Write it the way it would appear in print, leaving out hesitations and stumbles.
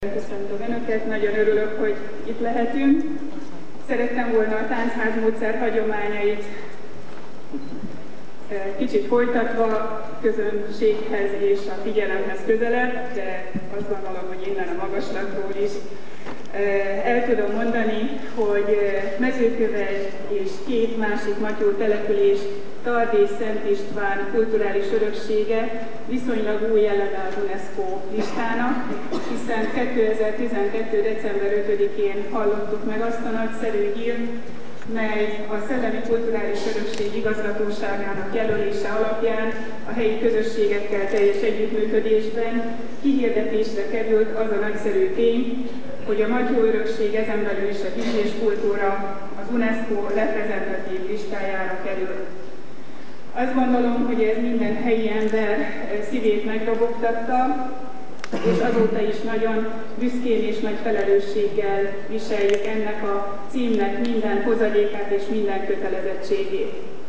Köszöntöm Önöket, nagyon örülök, hogy itt lehetünk. Szerettem volna a táncház módszer hagyományait kicsit folytatva közönséghez és a figyelemhez közelebb, de azt gondolom, hogy innen a magaslatról is el tudom mondani, hogy Mezőkövesd és két másik Matyó település Tard és Szent István kulturális öröksége viszonylag új eleme az UNESCO listának, hiszen 2012. december 5-én hallottuk meg azt a nagyszerű hírt, mely a Szellemi Kulturális Örökség Igazgatóságának jelölése alapján a helyi közösségekkel teljes együttműködésben kihirdetésre került az a nagyszerű tény, hogy a Matyó örökség ezen belül is a víz és kultúra az UNESCO reprezentatív listájára került. Azt gondolom, hogy ez minden helyi ember szívét megrobogtatta, és azóta is nagyon büszkén és nagy felelősséggel viseljük ennek a címnek minden hozadékát és minden kötelezettségét.